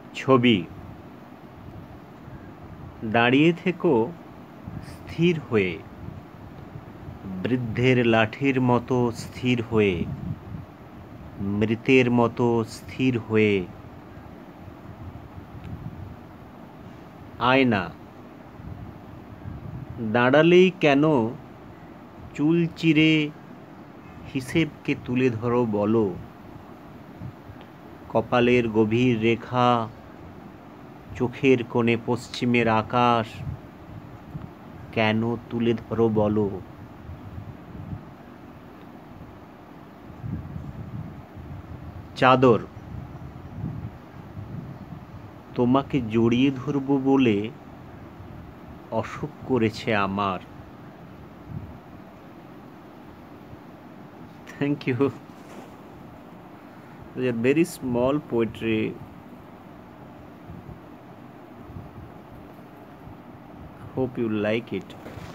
ছবি। দাঁড়িয়ে থেকো স্থির হয়ে, বৃদ্ধের লাঠির মতো স্থির হয়ে, মৃতের মতো স্থির হয়ে। আয়না। দাঁড়ালেই কেন চুল চিরে হিসেবকে তুলে ধরো বলো? কপালের গভীর রেখা, চোখের কোণে পশ্চিমের আকাশ কেন তুলে ধরো বলো? চাদর। তোমাকে জড়িয়ে ধরবো বলে অসুখ করেছে আমার। Thank you. Very small poetry. Hope you like it.